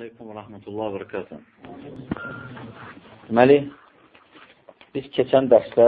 Aleyküm və rəhmətullah və bərəkətuh. Deməli, biz keçən dərsdə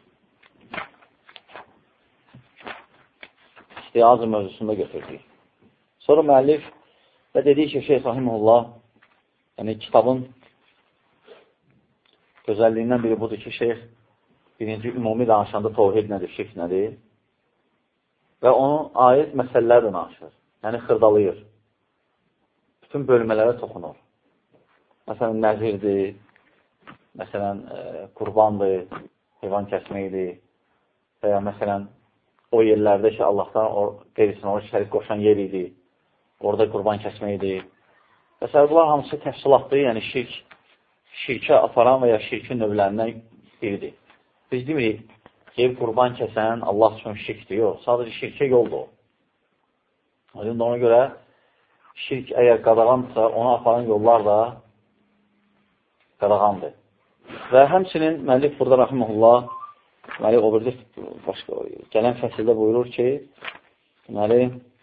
istiazı mövzusunda götürdük. Sonra müəllif və dedik ki, Şeyh Rahimullah, yəni kitabın gözəlliyindən biri budur ki, Şeyh birinci ümumi danışanda tövhid nədir, şirk nədir və onun aid məsələləri də danışır, yəni xırdalayır. Bütün bölmələrə toxunur. Məsələn, nəzirdir, məsələn, qurbandır, heyvan kəsməkdir və ya məsələn, o yerlərdə ki, Allahdan qeyrisinə o şərik qoşan yer idi, orada qurban kəsməkdir. Məsələn, bunlar hamısı təfsilatdır, yəni şirkə aparan və ya şirkin növlərindən biridir. Biz demirik, qeyb qurban kəsən Allah üçün şirkdir, yox, sadəcə şirkə yoldur. Ona görə şirk əgər qadağandısa, ona aparan yollar da qadağandır. Və həmçinin müəllif burada rahimehullah, deməli, o bir başqa gələn fəsildə buyurur ki, deməli,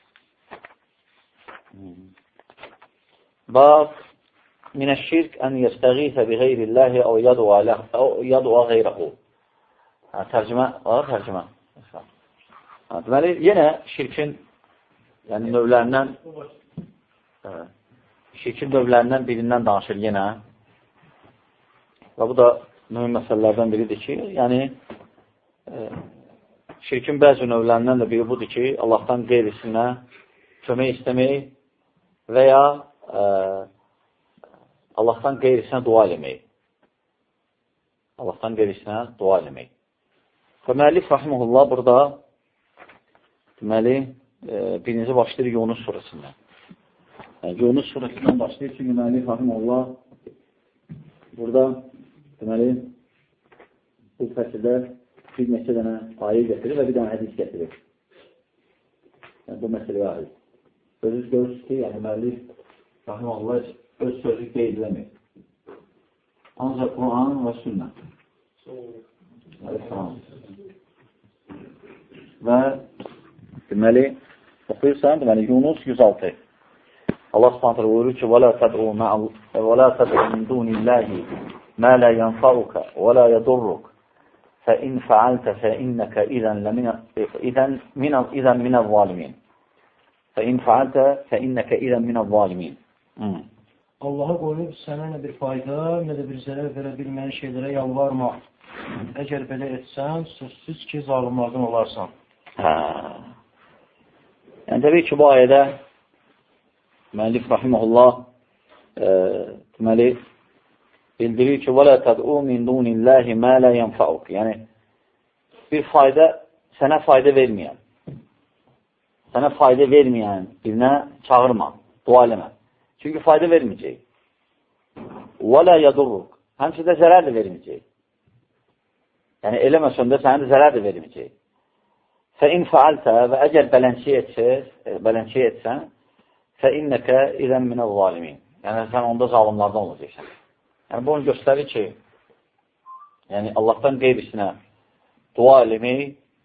bab minəşşirk ən yəstəğisə bi qeyrillahi əv yadua qeyrəhu. Tərcümə var, tərcümə. Deməli, yenə şirkin növlərindən şirkin növlərindən birindən danışır yenə. Və bu da mühüm məsələlərdən biridir ki, yəni şirkin bəzi növlərindən də biri budur ki, Allahdan qeyrisinə kömək istəmək və ya Allahdan qeyrisinə dua eləmək. Allahdan qeyrisinə dua eləmək. Və müəllif rahimehullah burada deməli, birinci başlayır Yunus surəsindən. Yunus surəsindən başlayır ki, müəllif rahimehullah burada deməli, bu fəsildə bir neçə dənə ayə gətirir və bir dənə hədis gətirir. Yəni, bu məsələyə aid. Özünüz görürsünüz ki, yəni müəllif rahimehullah öz sözü qeydləmir. Ancaq Quran və sünnə. Və deməli, oxuyursan, deməli, Yunus 106. Allah subhanahu buyurur ki, وَلَا تَدْعُوا مِنْ دُونِ اللَّهِ مَا لَا يَنْفَعُكَ وَلَا يَضُرُّكَ فَإِنْ فَعَلْتَ فَإِنَّكَ إِذًا مِنَ الظَّالِمِينَ فَإِنْ فَعَلْتَ فَإِنَّكَ إِذًا مِنَ الظَّالِمِينَ Allah'a qoyub sənə nə bir fayda, nə də bir zərər verə bilməyən şeylərə yalvarma. Əgər belə etsən, sözsüz ki, zalimlardan olarsan. Yəni, təbii ki, bu ayədə müəllif rahimehullah deməli, bildirir ki, وَلَا تَدْعُوا مِنْ دُونِ اللَّهِ مَا لَا يَنْفَعُكَ. Yəni, bir fayda, sənə fayda verməyən birinə çağırma, dua eləmə. Çünki fayda verməyəcək. وَلَا يَدُرُّكَ. Həmçində zərər də verməyəcək. Yəni, eləməsən də sənə də zərər də verməyəcək. فَإِنْ فَعَلْتَ və əgər bələnçiyə etsən, فَإِنَّكَ إِذًا مِنَ الظَّالِمِينَ. Yəni, sən onda zalimlardan olacaqsan. Yəni, bu onu göstərir ki, yəni, Allahdan qeyrisinə dua eləmək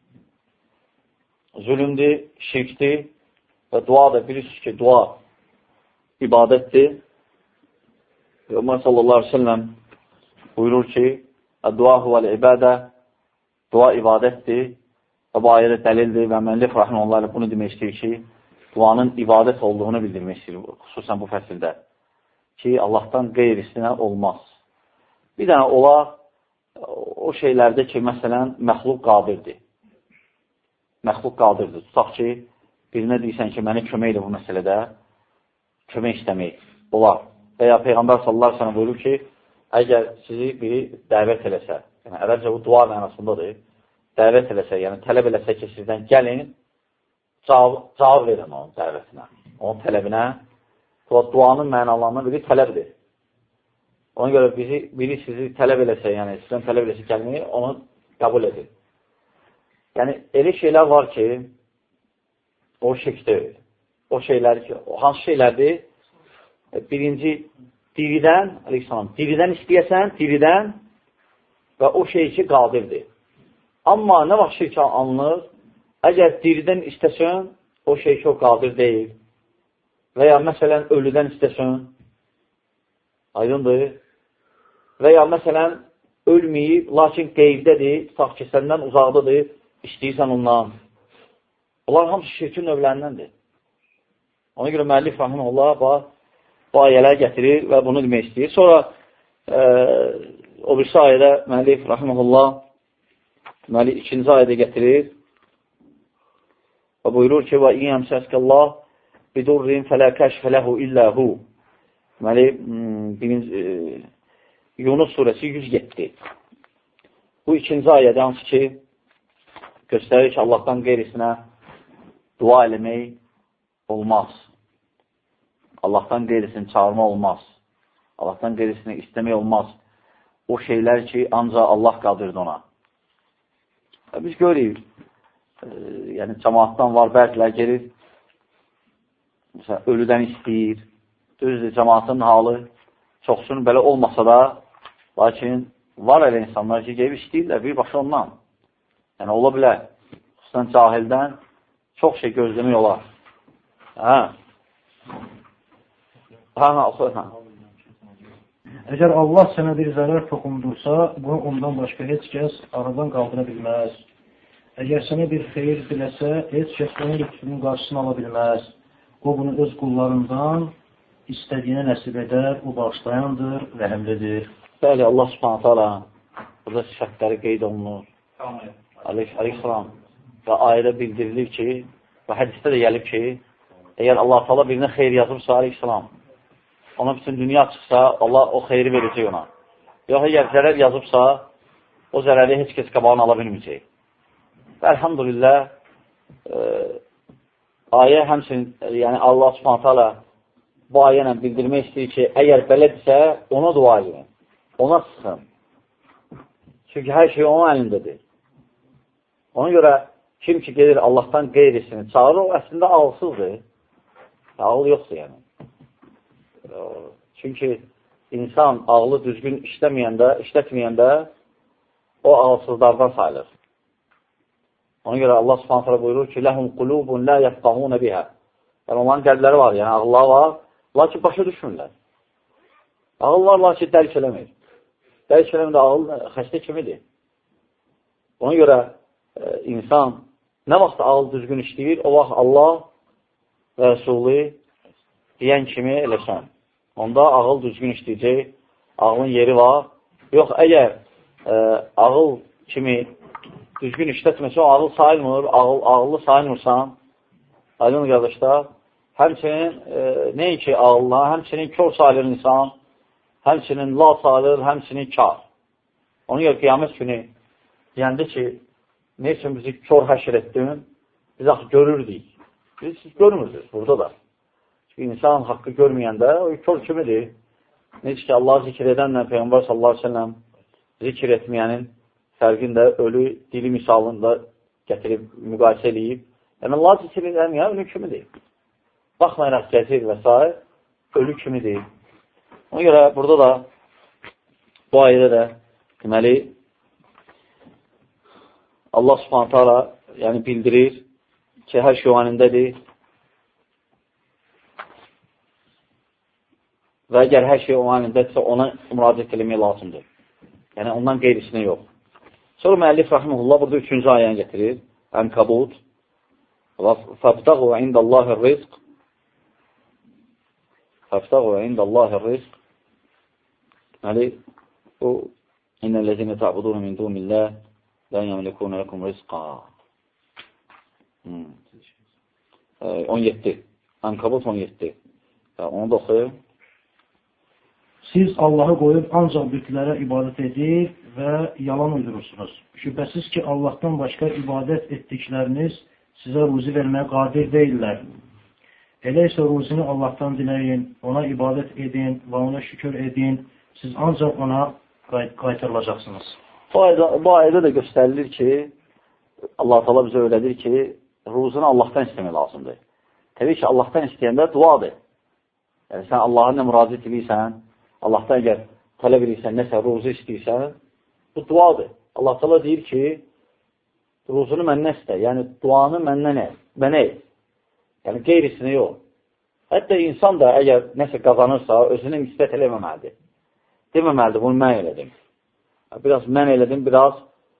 zülümdür, şirkdir və dua da bilirsiniz ki, dua ibadətdir. Ömər sallallahu aleyhi ve sellem buyurur ki, dua huvəl-ibadə, dua ibadətdir və bu ayədə dəlildir və müəllif rahimehullah bunu demək istəyir ki, duanın ibadət olduğunu bildirmək istəyir, xüsusən bu fəsildə ki, Allahdan qeyrisinə olmaz. Bir dənə olar o şeylərdə ki, məsələn, məxluq qadirdir. Məxluq qadirdir. Tutaq ki, birinə deyirsən ki, mənə kömək elə bu məsələdə, kömək istəmək olar. Və ya Peyğəmbər sallallahu aleyhi ve sellem buyurur ki, əgər sizi biri dəvət eləsə, yəni ərəbcə bu dua mənasındadır, dəvət eləsə, yəni tələb eləsə ki, sizdən gəlin, cavab verin onun dəvətinə, onun tələbinə. Duanın mənalarından biri tələbdir. Ona görə biri sizi tələb eləsə, yəni sizdən tələb eləsə gəlməyi, onu qəbul edin. Yəni, elə şeylər var ki, o şirkdir. O şeylər ki, hansı şeylərdir? Birinci, diridən, aleyhissalam, diridən istəyəsən, diridən və o şey ki, qadirdir. Amma nə vaxt şirk alınır? Əgər diridən istəsən, o şey ki, o qadir deyil. Və ya məsələn, ölüdən istəsən, Aydındır. Və ya məsələn, ölməyib, lakin qeybdədir, tutaq ki, səndən uzaqdadır, istəyirsən ondan. Bunlar hamısı şirkin növlərindəndir. Ona görə müəllif rahimehullah bu ayələr gətirir və bunu demək istəyir. Sonra o birisi ayədə müəllif rahimehullah ikinci ayədə gətirir və buyurur ki, və İyyəmsəskəllah bidurrin fələ kəşfələhu illəhu. Deməli, Yunus surəsi 107. Bu ikinci ayədə hansı ki, göstərir ki, Allahdan qeyrisinə dua eləmək olmaz. Allahdan qeyrisini çağırma olmaz. Allahdan qeyrisini istəmək olmaz. O şeylər ki, ancaq Allah qadırdı ona. Biz görürük, yəni cəmaatdan var, bəzilər gelir, məsələn, ölüdən istəyir. Düzdür, cəmaatın halı çoxsun belə olmasa da, lakin var elə insanlar ki, gelib istəyirlər birbaşa ondan. Yəni, ola bilər. Xüsusən cahildən çox şey gözləmək olar. Əgər Allah sənə bir zərər toxundursa, bunu ondan başqa heç kəs aradan qaldıra bilməz. Əgər sənə bir xeyir diləsə, heç kəs onun lütfunun qarşısını ala bilməz. O bunu öz qullarından istədiyinə nəsib edər, o bağışlayandır, rəhimlidir. Bəli, Allah subhanətə alə burada sifətləri qeyd olunur. Aleyhisselam və ayədə bildirilir ki, və hədisdə də gəlib ki, əgər Allah Teala birinə xeyr yazıbsa, Aleyhisselam, ona bütün dünya çıxsa, Allah o xeyri verəcək ona. Yox, əgər zərər yazıbsa, o zərəri heç kəs qabağını ala bilməyəcək. Və elhamdülillah, ayə həmçinin, yəni Allah subhanətə alə bu ayə ilə bildirmək istəyir ki, əgər belədirsə, ona dua edin, ona sıxın. Çünki hər şey onun əlindədir. Ona görə kim ki gedir Allahdan qeyrisini çağırır, o əslində ağılsızdır. Ağıl yoxdur yəni. Çünki insan ağlı düzgün işlətməyəndə o ağılsızlardan sayılır. Ona görə Allah subhanətlə buyurur ki, ləhum qulubun la yəfqahunə bihə. Yəni onların qəlbləri var, yəni ağıllar var, lakin başa düşmürlər. Ağıl var, lakin dərk eləmir. Dərk eləmir də ağıl xəstə kimidir. Ona görə insan nə vaxt ağıl düzgün işləyir, o vaxt Allah və Rəsulü deyən kimi eləsən. Onda ağıl düzgün işləyəcək, ağlın yeri var. Yox, əgər ağıl kimi düzgün işlətməsə, o ağıl sayılmır, ağıllı sayılmırsan, aydın qardaşlar, həmçinin nəinki ağılına, həmçinin kör sayılır insan, həmçinin la sayılır, həmçinin kar. Ona görə qiyamət günü deyəndə ki, nə üçün bizi kör həşr etdin, biz axı görürdük. Siz görmürsünüz burada da. Çünki insan haqqı görməyəndə o kör kimidir. Necə ki, Allah zikr edənlə Peyğəmbər sallallahu aleyhi ve sellem zikr etməyənin fərqində ölü dili misalında gətirib, müqayisə edib. Yəni, Allah zikr edəməyən ölü kimidir. Baxmayaraq gəzir və s. ölü kimidir. Ona görə burada da bu ayədə də deməli Allah subhanətə alə yəni bildirir ki, hər şey o anındədir və əgər hər şey o anındədirsə, ona müraciət eləmək lazımdır. Yəni, ondan qeyrisinə yox. Sonra müəllif rahimehullah burada 3-cü ayəni gətirir. Ənkabut. Fəbtəğu indəllahir rizq. Fəbtəğu indəllahir rizq. Deməli, o innəl-ləzinə ta'budun min dunillah lən yəmlikunə ləkum rizqa. 17. Ənkabut 17. Onu da oxuyur. Siz Allahı qoyub ancaq bütlərə ibadət edir və yalan uydurursunuz. Şübhəsiz ki, Allahdan başqa ibadət etdikləriniz sizə ruzi verməyə qadir deyirlər. Elə isə ruzini Allahdan diləyin, ona ibadət edin və ona şükür edin. Siz ancaq ona qaytarılacaqsınız. Bu ayədə də göstərilir ki, Allah Teala bizə öyrədir ki, ruzunu Allahdan istəmək lazımdır. Təbii ki, Allahdan istəyəndə duadır. Yəni, sən Allahın nə müraciət edirsən, Allahdan əgər tələb edirsən, nəsə ruzu istəyirsən, bu duadır. Allah Teala deyir ki, ruzunu məndən istə, yəni duanı məndən mənə et. Yəni, qeyrisini yox. Hətta insan da əgər nəsə qazanırsa, özünə nisbət eləməməlidir. Deməməlidir, bunu mən elədim. Biraz mən elədim, biraz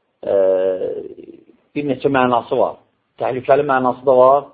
bir neçə mənası var. Təhlükəli mənası da var.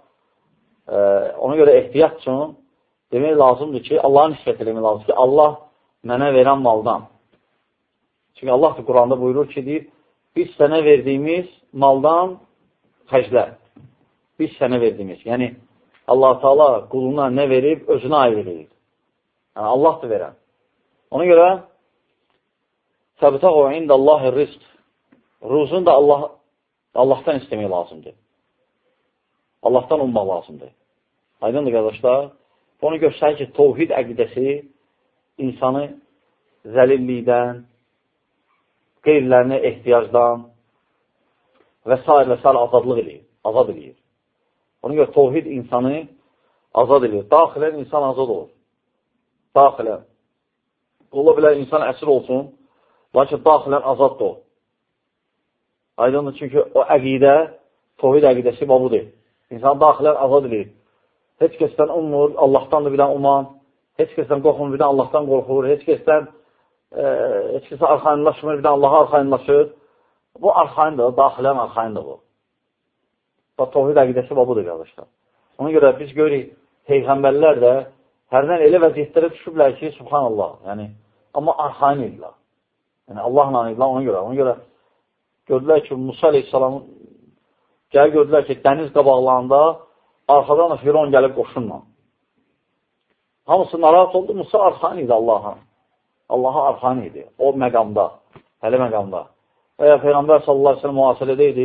Ona görə ehtiyat üçün demək lazımdır ki, Allah'a nisbət eləmək lazımdır ki, Allah mənə verən maldan. Çünki Allah da Quranda buyurur ki, deyir, biz sənə verdiyimiz maldan xərclər. Biz sənə verdiyimiz. Yəni, Allah-u Teala quluna nə verib, özünə ayrılır. Yəni, Allah da verən. Ona görə Səbitəq o indallahi rizq. Ruzun da Allahdan istəmək lazımdır. Allahdan ummaq lazımdır. Aydındır, qardaşlar. Onu göstərir ki, tovhid əqidəsi insanı zəlillikdən, qeyrilərinə ehtiyacdan və s. azadlıq edir, azad edir. Ona görə tovhid insanı azad edir. Daxilən insan azad olur. Daxilən. Ola bilər insan əsir olsun, lakin daxilən azad da olur. Aydındır, çünki o əqidə, tovhid əqidəsi babudur. İnsan daxilən azad edir. Heç kəsdən ummur, Allahdan da bilən uman, heç kəsdən qorxmur, bilən Allahdan qorxur, heç kəsə arxayınlaşmır, bilən Allaha arxayınlaşır. Bu arxayındır, daxilən arxayındır bu. Tovhid əqidəsi babudur, qardaşlar. Ona görə biz görürük, peyğəmbərlər də hərdən elə vəziyyətlərə düşüblər ki, subhanallah, yəni, amma arxayın edirlər. Yəni, Allahla edirlər ona görə. Ona görə gördülər ki, Musa aleyhissalamın gördülər ki, dəniz qabaqlarında arxadan da Firon gəlib qoşunla. Hamısı narahat oldu, Musa arxayın idi Allaha. Allaha arxayın idi. O məqamda, hələ məqamda. Və ya Peyğəmbər sallallahu aleyhi ve sellem müasirədə idi.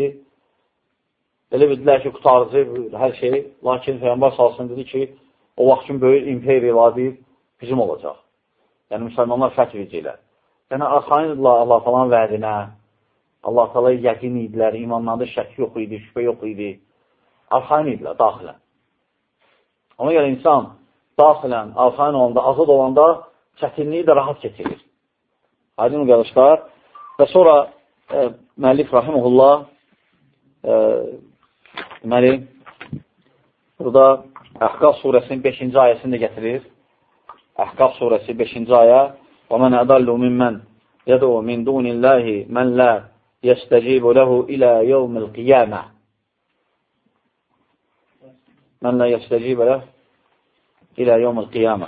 Elə bildilər ki, qutarıcı hər şey. Lakin Peyğəmbər sallallahu dedi ki, o vaxtın böyük imperiyalar bizim olacaq. Yəni, müsəlmanlar fəth edəcəklər. Yəni, arxayın idilər Allah falan vədinə. Allah Taala'ya yəqin idilər, imanlarında şək yox idi, şübhə yox idi. Arxayın idilər, daxilən. Ona görə insan daxilən, arxayın olanda, azad olanda çətinliyi də rahat keçirir. Aydın qardaşlar. Və sonra müəllif rahimehullah deməli, burada Əhqaf surəsinin 5-ci ayəsini də gətirir. Əhqaf surəsi 5-ci ayə وَمَنْ أَدَلُّ مِمَّنْ يَدْعُ مِنْ دُونِ اللَّهِ مَنْ لَا يَسْتَجِيبُ لَهُ إِلَى يَوْمِ الْقِيَامَةِ مَنْ لَا يَسْتَجِيبُ لَهُ إِلَى يَوْمِ الْقِيَامَةِ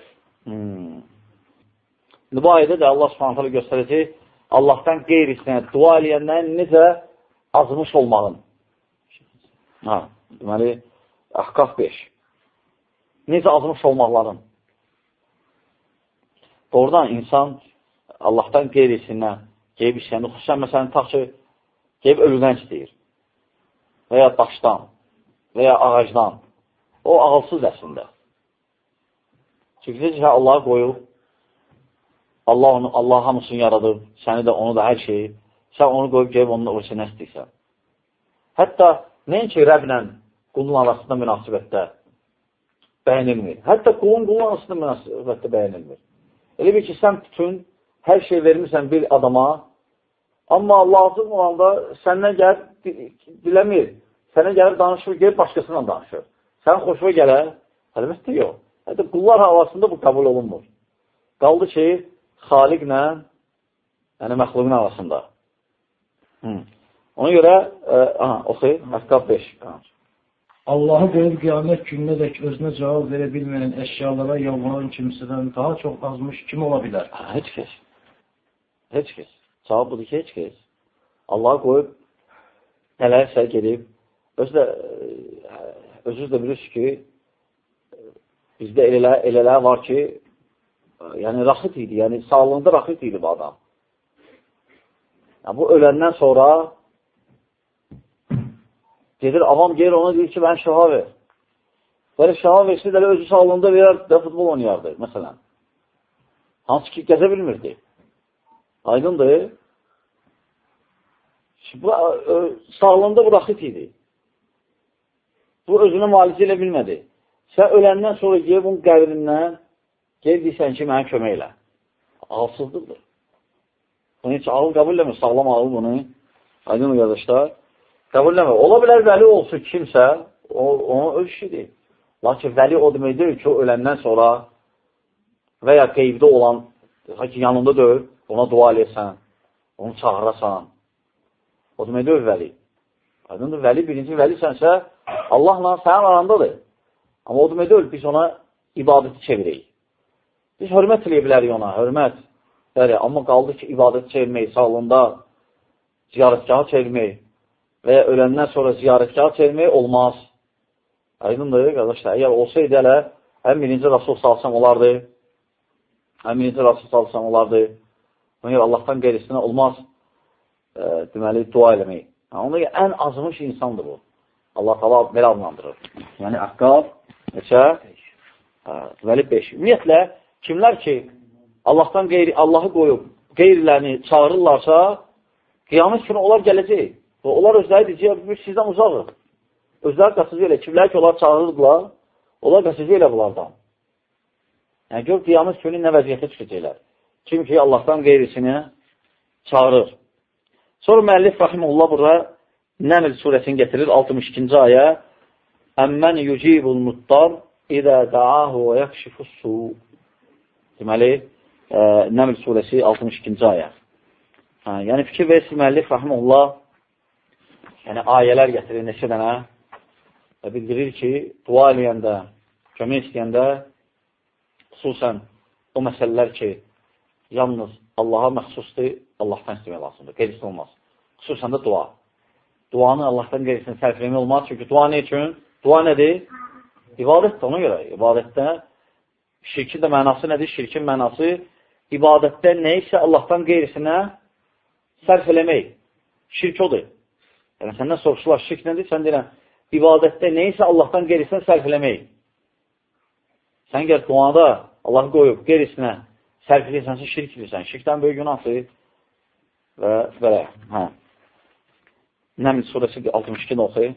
Bu ayədə də Allah subhanətələ göstərəcək Allahdan qeyrisinə dua eləyəndən necə azmış olmağın. Deməli, Əhqaf 5. Necə azmış olmaqların. Doğrudan insan Allahdan qeyrisindən qeyb işləyəndə, xüsusən məsələn, tax ki, qeyb ölüdən istəyir. Və ya daşdan, və ya ağacdan. O ağılsız əslində. Çünki necə Allah'a qoyub, Allah hamısını yaradıb, səni də, onu da, hər şeyi. Sən onu qoyub, qeyb onun ölçünə istəyirsən. Hətta nəinki Rəblə qulun arasında münasibətdə bəyənilmir. Hətta qulun arasında münasibətdə bəyənilmir. Elə bir ki, sən bütün hər şey vermirsən bir adama, amma lazım olanda səndən gəlib diləmir. Sənə gəlib danışır, gəlib başqasından danışır. Sən xoşuna gələr, əlbəttə yox. Hətta qullar arasında bu qəbul olunmur. Qaldı ki, xaliqlə, yəni məxluqun arasında. Ona görə, oxuyur, Əhqaf 5. Allahı qoyub qiyamət gününədək özünə cavab verə bilməyən əşyalara yalvaran kimsədən daha çox azmış kim ola bilər? Heç kəs. Heç kəs. Cavab budur ki, heç kəs. Allahı qoyub nələr sərq edib. Özünüz də bilirsiniz ki, bizdə elələr var ki, yəni raxit idi, yəni sağlığında raxit idi bu adam. Yəni, bu öləndən sonra gedir, avam gelir ona deyir ki, mən şəha ver. Böyle şəha versin, elə özü sağlığında verər də futbol oynayardı, məsələn. Hansı ki, gəzə bilmirdi. Aydındır. Sağlığında bu raxit idi. Bu özünə müalicə elə bilmədi. Sən öləndən sonra gelib bunun qəbrindən gelib deyirsən ki, mənə kömək elə. Ağılsızlıqdır. Bunu heç ağıl qəbul eləmir, sağlam ağıl bunu. Aydın qardaşlar. Qəbul eləmir. Ola bilər vəli olsun kimsə, onun öz işidir. Lakin vəli o demək deyil ki, o öləndən sonra və ya qeybdə olan, yanında deyil, ona dua eləyəsən, onu çağırasan. O demək deyil vəli. Aydındır, vəli, birinci vəlisənsə, Allahla sənin arandadır. Amma o demək deyil, biz ona ibadəti çevirək. Biz hörmət eləyə bilərik ona, hörmət. Amma qaldı ki, ibadəti çevirmək, sağlığında ziyarətgahı çevirmək və ya öləndən sonra ziyarətgahı çevirmək olmaz. Aydındır, qardaşlar, əgər olsaydı hələ, həm birinci Rasul salsam olardı, Ona Allahdan qeyrisinə olmaz, deməli, dua eləmək. Onda ən azmış insandır bu. Allah təala belə adlandırır. Yəni, Əqqab, neçə? Deməli, 5. Ümumiyyətlə, kimlər ki, Allahdan Allahı qoyub, qeyrilərini çağırırlarsa, qiyamət günü onlar gələcək. Onlar özləri deyəcək, biz sizdən uzaqıq. Özləri qaçıcı elə, kimlər ki, onlar çağırırdılar, onlar qaçıcı elə bunlardan. Yəni, gör, qiyamət günü nə vəziyyətə çıxacaqlar. Kim ki, Allahdan qeyrisini çağırır. Sonra müəllif rahimehullah burada Nəml surəsini gətirir, 62-ci ayə. Əmmən yucibul muttar idə da'ahu və yakşifussu. Deməli, Nəml surəsi 62-ci ayə. Yəni, fikir versin müəllif rahimehullah, yəni, ayələr gətirir neçə dənə və bildirir ki, dua eləyəndə, kömək istəyəndə, xüsusən o məsələlər ki, yalnız Allaha məxsusdur, Allahdan istəmək lazımdır, qeyrisini olmaz. Xüsusən də dua. Duanı Allahdan qeyrisini sərfləmək olmaz. Çünki dua nə üçün? Dua nədir? İbadətdir ona görə. İbadətdə şirkin də mənası nədir? Şirkin mənası ibadətdə nə isə Allahdan qeyrisinə sərf eləmək. Şirk odur. Yəni, səndən soruşurlar, şirk nədir? Sən deyirən, ibadətdə nə isə Allahdan qeyrisinə sərf eləmək. Sən gəl duada Allahı qoyub qeyrisinə sərf eləyəsənsə şirk edirsən. Şirkdən böyük günahdır. Və belə, Nəml surəsi 62-də oxuyur.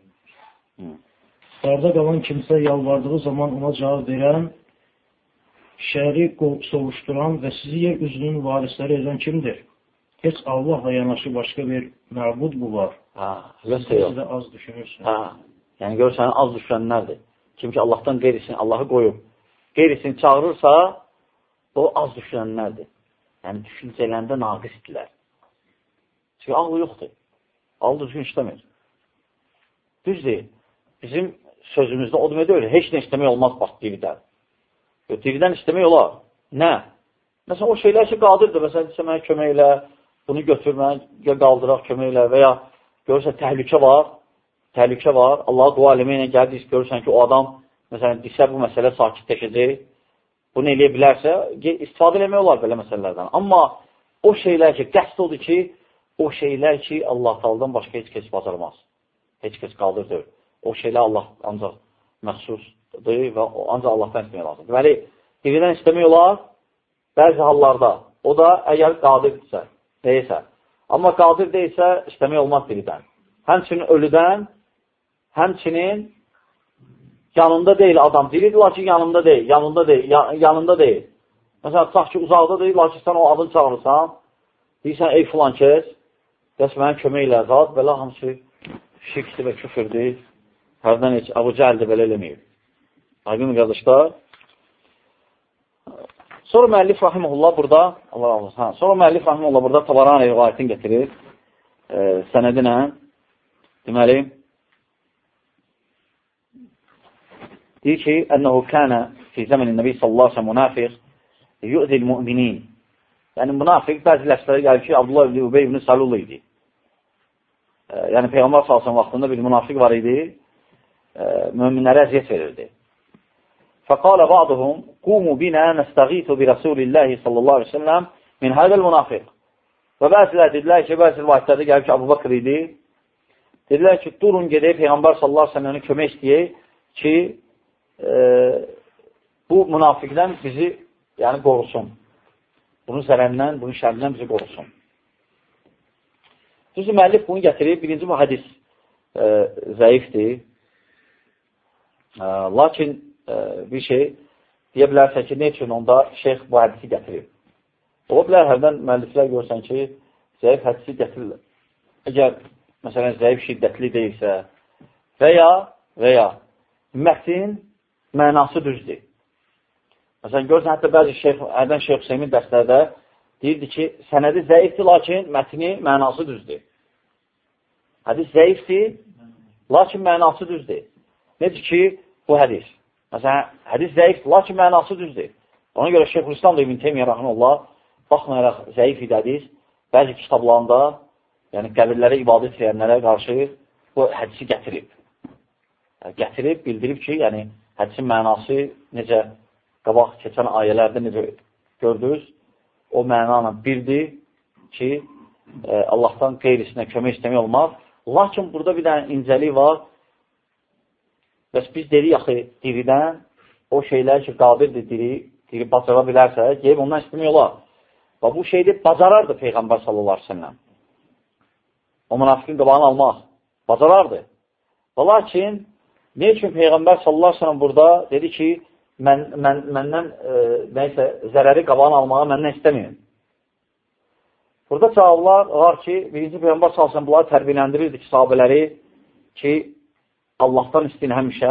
Darda qalan kimsə yalvardığı zaman ona cavab verən, şəri soruşduran və sizi yer üzünün varisləri edən kimdir? Heç Allahla yanaşı başqa bir məbud bu var. Siz də az düşünürsünüz. Yəni, görürsən, az düşünənlərdir. Kim ki, Allahdan qeyrisini, Allahı qoyub, qeyrisini çağırırsa, o az düşünənlərdir. Yəni, düşüncələrində naqisdirlər. Çünki ağlı yoxdur. Ağlı düzgün işləmir. Düzdür, bizim sözümüzdə o demək deyil, heç nə işləmək olmaz, bax, diridən. Diridən işləmək olar. Nə? Məsələn, o şeylər ki, qadirdir. Məsələn, mənə kömək elə, bunu götür, mənə qaldıraq kömək elə və ya görürsən, təhlükə var. Allaha dua eləməklə gəldik, görürsən ki, o adam, məsələn, desə bu məsələ sakitləşəcək. Bunu eləyə bilərsə, istifadə eləmək olar belə məsələlərdən. Amma o şeylər ki, qəsd odur ki, o şeylər ki, Allah Taala'dan başqa heç kəs bacarmaz. Heç kəs qaldırdır. O şeylər Allah ancaq məxsusdur və ancaq Allahdan istəmək lazım. Deməli, diridən istəmək olar bəzi hallarda. O da əgər qadirdirsə, deyilsə. Amma qadir deyilsə, istəmək olmaz diridən. Həmçinin ölüdən, həmçinin yanında deyil adam. Diridir, lakin yanında deyil. Məsələn, tutaq ki, uzaqda deyil, lakin sən o adını çağırırsan, deyirsən, ey filan kəs, dəs mənə kömək ilə zat, belə hamısı şirkdir və küfürdür. Hərdən heç Əbu Cəhəldir belə eləməyib. Aydın qardaşlar. Sonra müəllif rahimehullah burada, Allah razı olsun. Sonra müəllif rahimehullah burada Tabarani rivayətini gətirir. Sənədinə. Deməli, deyir ki, ənəhu kənə fi zəmənin Nəbi sallallahu aleyhi ve sellem münafiq yu'zil müminin. Yəni, münafiq bəzi ləfslərə gəlir ki, Abdullah ibn Ubey ibn Salul idi. Yəni, Peyğəmbər sallallahu vaxtında bir münafiq var idi, müminlərə əziyyət verirdi. Fəqalə ba'duhum, qumu binə nəstəğitu bi Rasulillahi sallallahu aleyhi ve sellem min hədəl münafiq. Və bəzilər dedilər ki, bəzi rivayətlərdə gəlir ki, Abu Bakr idi. Dedilər ki, durun gedək Peyğəmbər sallallahu aleyhi ve sellem'in kömək istəyək ki, bu münafiqdən bizi qorusun. Bunun zərərindən, bunun şərrindən bizi qorusun. Düzdür, müəllif bunu gətirir. Birinci bu hədis zəifdir. Lakin bir şey deyə bilərsə ki, ne üçün onda şeyx bu hədisi gətirir? Ola bilər, hərdən müəlliflər görsən ki, zəif hədisi gətirirlər. Əgər, məsələn, zəif şiddətli deyilsə və ya mətin mənası düzdür. Məsələn, görürsən, hətta bəzi Şeyx Hüseymin dərslərdə deyirdi ki, sənədi zəifdir, lakin mətni mənası düzdür. Hədis zəifdir, lakin mənası düzdür. Necə ki, bu hədis. Məsələn, hədis zəifdir, lakin mənası düzdür. Ona görə Şeyxülislam da İbn Teymiyyə rəhməhullah, baxmayaraq zəif idi hədis, bəzi kitablarında, yəni qəbirlərə ibadət edənlərə qarşı bu hədisi gətirib. Gətirib, bildirib ki, yəni hədisin mənası necə qabaq keçən ayələrdə necə gördünüz, o mənanla birdir ki, Allahdan qeyrisinə kömək istəmək olmaz. Lakin burada bir dənə incəlik var. Bəs biz dedik axı diridən o şeylər ki, qadirdir diri bacara bilərsə, gəlib ondan istəmək olar. Və bu şeydir, bacarardı Peyğəmbər sallallahu aleyhi ve sellem. O münafiqin qabağını almaq. Bacarardı. Və lakin, ne üçün Peyğəmbər sallallahu aleyhi ve sellem burada dedi ki, məndən neysə, zərəri qabağını almağa məndən istəməyin. Burada cavablar var ki, birinci Peyğəmbər sallallahu aleyhi ve sellem bunları tərbiyələndirirdi ki, sahabələri ki, Allahdan istəyin həmişə.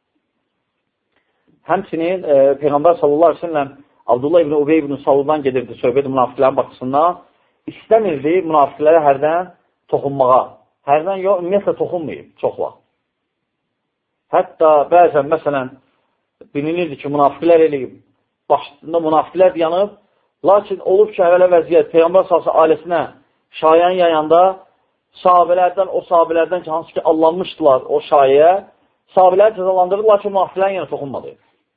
Həmçinin Peyğəmbər sallallahu aleyhi ve sellem Abdullah ibn Ubey ibn Saluldan gedirdi söhbət münafiqlərin baxısından. İstəmirdi münafiqlərə hərdən toxunmağa. Hərdən yox, ümumiyyətlə toxunmayıb, çox vaxt. Hətta bəzən, məsələn, bilinirdi ki, münafiqlər eləyib, başında münafiqlər yanıb, lakin olub ki, əvvələ vəziyyət, Peyğəmbər sallallahu ailəsinə şayan yayanda, o sahabələrdən ki, hansı ki, allanmışdılar o şayəyə, sahabələri cəzalandırdı, lakin münafiqlərin yanı toxunmadı.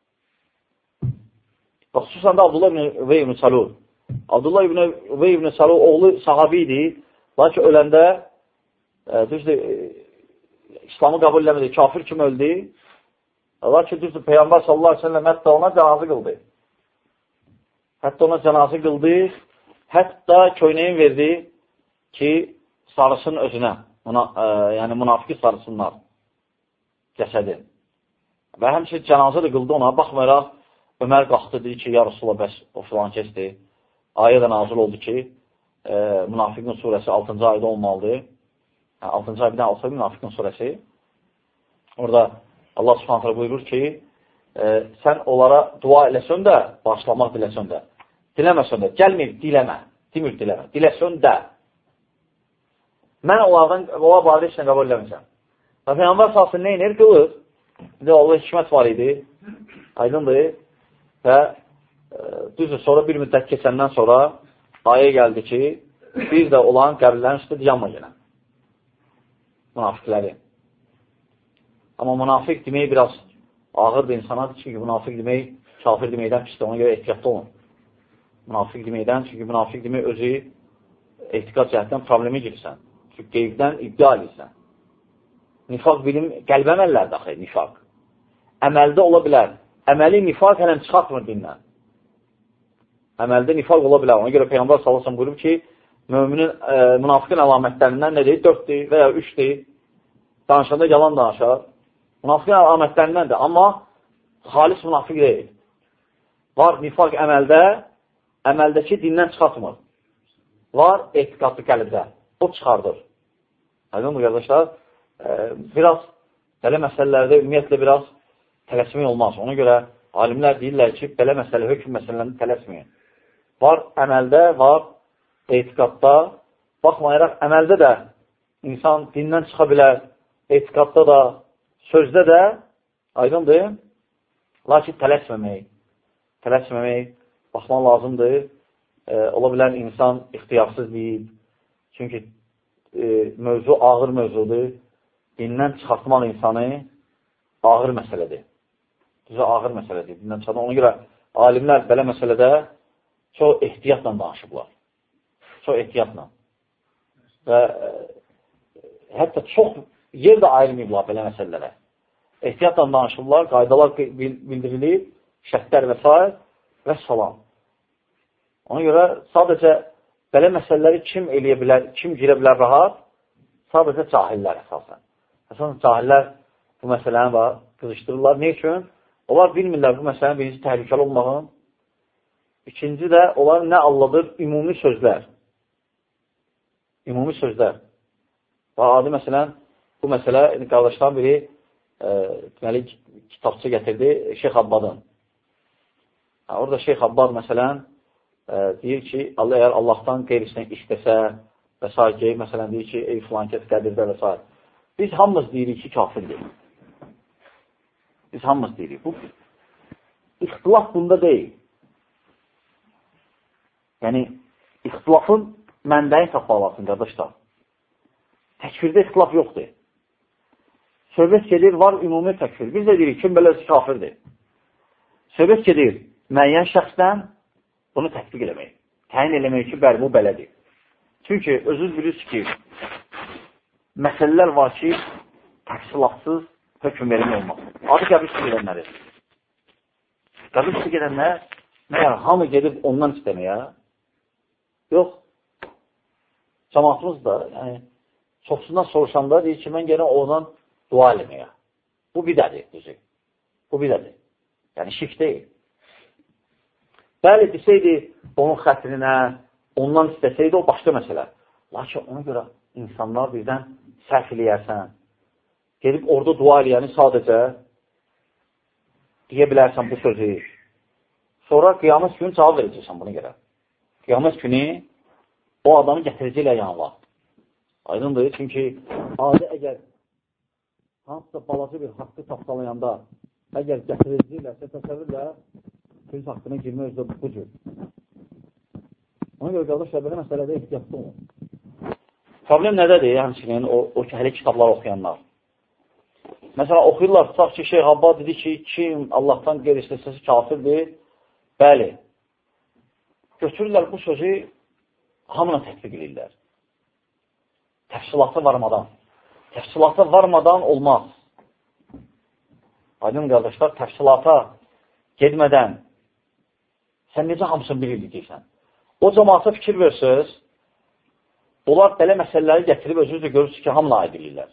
Və xüsusən də Abdullah ibn Ubey ibn Salul. Abdullah ibn Ubey ibn Salul oğlu sahabi idi, lakin öləndə, düzdür, İslamı qəbul eləmədi, kafir kimi öldü. Lakin düzdür, Peyğəmbər sallallahu aleyhi ve sellem hətta ona cənazı qıldı. Hətta köynəyin verdi ki, sarısın özünə, yəni münafiqi sarısınlar cəsədin. Və həmçinin cənazı da qıldı ona, baxmayaraq Ömər qalxdı, dedi ki, ya Rasulullah, bəs o filan kəsdir. Ayə də nazil oldu ki, Münafiqin surəsi 6-cı ayda olmalıdır. 6-cı aydan olsa Münafiqin surəsi. Orada Allah subhanətlə buyurur ki, sən onlara dua eləsən də, başlamaq diləsən də. Diləməsən də, gəlməyib, diləmə. Demir, diləmə. Diləsən də. Mən onlardan barədə işlə qəbul eləməyəcəm. Və Peyğəmbər salsın nə inir? Qılır. Bir də Allah hikmət var idi. Aydındır. Və düzdür, sonra bir müddət keçəndən sonra ayə gəldi ki, bir də olan qəbirlərin üstə yanma gələn. Münafiqləri. Amma münafiq demək biraz ağırdır insanadır. Çünki münafiq demək kafir deməkdən pisdir. Ona görə ehtiyatlı olun. Münafiq deməkdən, çünki münafiq demək özü etiqad cəhətdən problemi girsən. Çünki qeybdən iddia edirsən. Nifaq bilim, qəlbə əməllərdir axı, nifaq. Əməldə ola bilər. Əməli nifaq hələm çıxartmır dindən. Əməldə nifaq ola bilər. Ona görə Peyğəmbər sallallahu əleyhi və səlləm buyurub ki, möminin, münafiqin əlamətlərindən nədir? 4-dür və ya 3-dür. Danışanda yalan danışar. Münafiqin əlamətlərindəndir. Amma xalis münafiq deyil. Var nifaq əməldəki dindən çıxartmır. Var etiqadlı qəlbdə. O çıxardır. Aydın mı, qardaşlar? Biraz belə məsələlərdə ümumiyyətlə biraz tələsmək olmaz. Ona görə alimlər deyirlər ki, belə məsələ, hökm məsələlərində tələsməyin. Var əməldə, var etiqadda. Baxmayaraq, əməldə də insan dindən çıxa bilər, etiqadda da, sözdə də, aydındır. Lakin tələsməmək, baxmaq lazımdır. Ola bilər insan ixtiyarsız deyil. Çünki mövzu ağır mövzudur. Dindən çıxartmaq insanı ağır məsələdir. Düzə ağır məsələdir. Dindən çıxartmaq. Ona görə alimlər belə məsələdə çox ehtiyatla danışıblar. Çox ehtiyatla. Və hətta çox yer də ayrılmayıblar belə məsələlərə. Ehtiyatla danışıblar, qaydalar bildirilib, şərtlər və s. və salam. Ona görə sadəcə belə məsələləri kim eləyə bilər, kim girə bilər rahat? Sadəcə cahillər əsasən. Əsasən cahillər bu məsələni var, qızışdırırlar. Ne üçün? Onlar bilmirlər bu məsələnin birinci təhlükəli olmağın. İkinci də onlar nə alladır? Ümumi sözlər. Ümumi sözlər. Və adi məsələn, bu məsələ qardaşların biri deməli, kitabçı gətirdi Şeyx Abbadın. Orada Şeyx Abbad məsələn deyir ki, əgər Allahdan qeyrisini istəsə və s. Məsələn, deyir ki, ey filan kəs qədirdə və s. Biz hamımız deyirik ki, kafirdir. Biz hamımız deyirik. Bu, ixtilaf bunda deyil. Yəni, ixtilafın mənbəyi tapmaq lazım, qardaşlar. Təkfirdə ixtilaf yoxdur. Söhbət gedir, var ümumi təkfir. Biz də deyirik, kim beləsi kafirdir. Söhbət gedir, müəyyən şəxsdən bunu tətbiq eləmək. Təyin eləmək ki, bəli, bu belədir. Çünki özünüz bilirsiniz ki, məsələlər var ki, təfsilatsız hökm verilmə olmaz. Adı qəbir üstü gedənləri. Qəbir üstü gedənlər, məyər hamı gedib ondan istəməyə? Yox. Cəmaatımız da, yəni, çoxsundan soruşanda deyir ki, mən gələm oradan dua eləməyə. Bu bidədir, düzü. Bu bidədir. Yəni, şirk deyil. Bəli, desəydi, onun xətrinə, ondan istəsəydi, o başqa məsələ. Lakin ona görə insanlar birdən səhv eləyərsən, gedib orada dua eləyəni sadəcə deyə bilərsən bu sözü. Sonra qiyamət günü cavab verəcəksən buna görə. Qiyamət günü o adamı gətirəcəklər yanına. Aydındır, çünki adi əgər hansısa balaca bir haqqı tapdalayanda əgər gətirəcəklərsə təsəvvürlə söz haqqına girmək özü bu cür. Ona görə qardaşlar, belə məsələdə ehtiyatlı olun. Problem nədədir? Həmçinin o hələ kitablar oxuyanlar. Məsələn, oxuyurlar, tutaq ki, Şeyx Abbad dedi ki, kim Allahdan qeyri-istəsə kafirdir. Bəli. Götürürlər bu sözü hamına tətbiq edirlər. Təfsilata varmadan. Təfsilata varmadan olmaz. Aydın qardaşlar, təfsilata gedmədən sən necə hamısını bilirləyəcəksən? O cəmaata fikir versiniz, onlar belə məsələləri gətirib özünüz də görürsünüz ki, hamına aid edirlər.